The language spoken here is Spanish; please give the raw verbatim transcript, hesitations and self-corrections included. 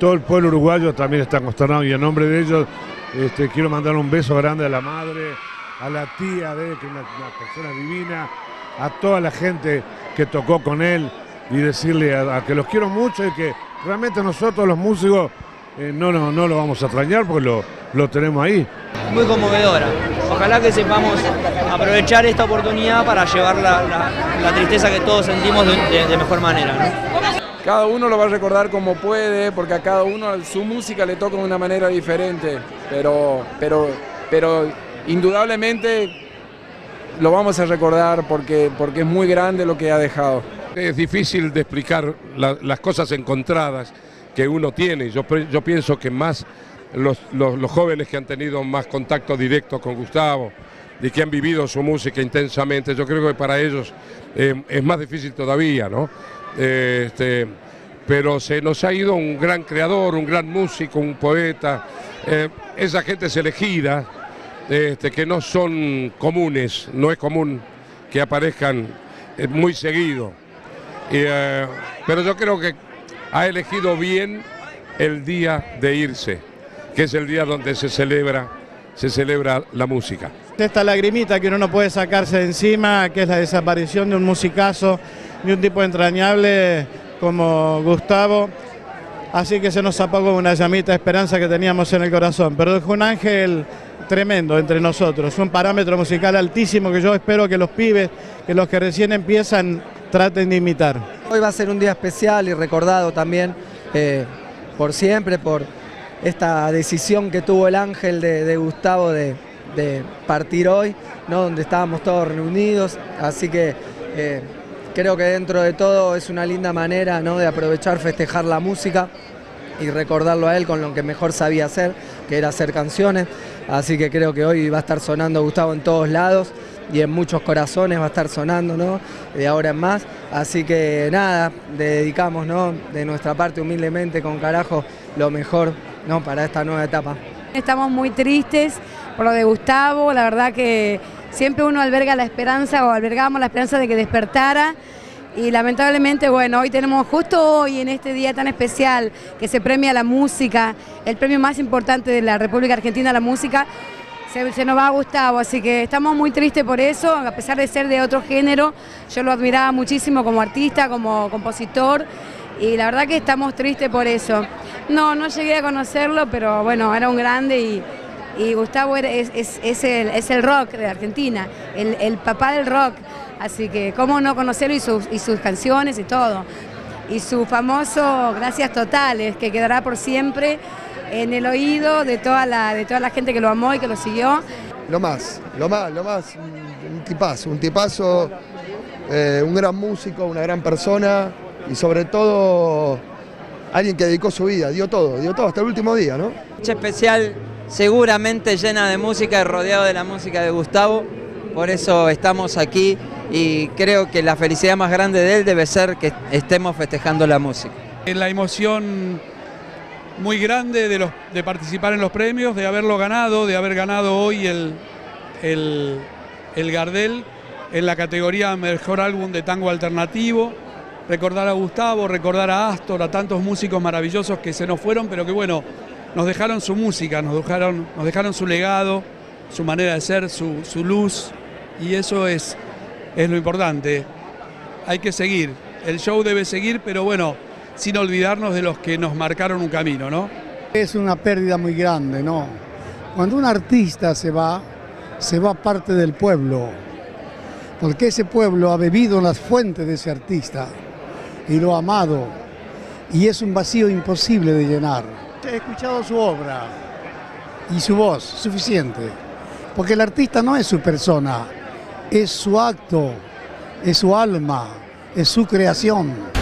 todo el pueblo uruguayo también está consternado y en nombre de ellos este, quiero mandar un beso grande a la madre, a la tía de él, que es una, una persona divina, a toda la gente que tocó con él y decirle a, a que los quiero mucho y que realmente nosotros los músicos eh, no, no, no lo vamos a extrañar porque lo, lo tenemos ahí. Muy conmovedora. Ojalá que sepamos aprovechar esta oportunidad para llevar la, la, la tristeza que todos sentimos de, de, de mejor manera, ¿no? Cada uno lo va a recordar como puede, porque a cada uno su música le toca de una manera diferente, pero, pero, pero indudablemente lo vamos a recordar porque, porque es muy grande lo que ha dejado. Es difícil de explicar la, las cosas encontradas que uno tiene. Yo, yo pienso que más los, los, los jóvenes que han tenido más contacto directo con Gustavo y que han vivido su música intensamente, yo creo que para ellos eh, es más difícil todavía, ¿no? Eh, este, pero se nos ha ido un gran creador, un gran músico, un poeta. Eh, esa gente es elegida, este, que no son comunes, no es común que aparezcan eh, muy seguido. Y, eh, pero yo creo que ha elegido bien el día de irse, que es el día donde se celebra, se celebra la música. Esta lagrimita que uno no puede sacarse de encima, que es la desaparición de un musicazo, de un tipo entrañable como Gustavo, así que se nos apagó una llamita de esperanza que teníamos en el corazón, pero dejó un ángel tremendo entre nosotros, un parámetro musical altísimo que yo espero que los pibes, que los que recién empiezan, traten de imitar. Hoy va a ser un día especial y recordado también eh, por siempre, por esta decisión que tuvo el ángel de, de Gustavo de, de partir hoy, ¿no? Donde estábamos todos reunidos, así que eh, creo que dentro de todo es una linda manera, ¿no?, de aprovechar, festejar la música y recordarlo a él con lo que mejor sabía hacer, que era hacer canciones, así que creo que hoy va a estar sonando Gustavo en todos lados y en muchos corazones va a estar sonando, ¿no?, de ahora en más, así que nada, le dedicamos, ¿no?, de nuestra parte humildemente con carajo lo mejor, ¿no?, para esta nueva etapa. Estamos muy tristes por lo de Gustavo, la verdad que siempre uno alberga la esperanza o albergamos la esperanza de que despertara y lamentablemente, bueno, hoy tenemos justo hoy en este día tan especial que se premia la música, el premio más importante de la República Argentina, la música, se, se nos va a Gustavo, así que estamos muy tristes por eso, a pesar de ser de otro género, yo lo admiraba muchísimo como artista, como compositor y la verdad que estamos tristes por eso. No, no llegué a conocerlo, pero bueno, era un grande y... Y Gustavo es, es, es, el, es el rock de Argentina, el, el papá del rock, así que cómo no conocerlo y sus, y sus canciones y todo. Y su famoso Gracias Totales, que quedará por siempre en el oído de toda la, de toda la gente que lo amó y que lo siguió. Lo más, lo más, lo más, un, un tipazo, un tipazo, eh, un gran músico, una gran persona y sobre todo alguien que dedicó su vida, dio todo, dio todo hasta el último día, ¿no? Noche especial, seguramente llena de música y rodeado de la música de Gustavo, por eso estamos aquí y creo que la felicidad más grande de él debe ser que estemos festejando la música. La emoción muy grande de, los, de participar en los premios, de haberlo ganado, de haber ganado hoy el, el, el Gardel en la categoría Mejor Álbum de Tango Alternativo, recordar a Gustavo, recordar a Astor, a tantos músicos maravillosos que se nos fueron, pero que bueno, nos dejaron su música, nos dejaron, nos dejaron su legado, su manera de ser, su, su luz, y eso es, es lo importante. Hay que seguir, el show debe seguir, pero bueno, sin olvidarnos de los que nos marcaron un camino, ¿no? Es una pérdida muy grande, ¿no? Cuando un artista se va, se va parte del pueblo, porque ese pueblo ha bebido en las fuentes de ese artista y lo ha amado, y es un vacío imposible de llenar. He escuchado su obra y su voz, suficiente, porque el artista no es su persona, es su acto, es su alma, es su creación.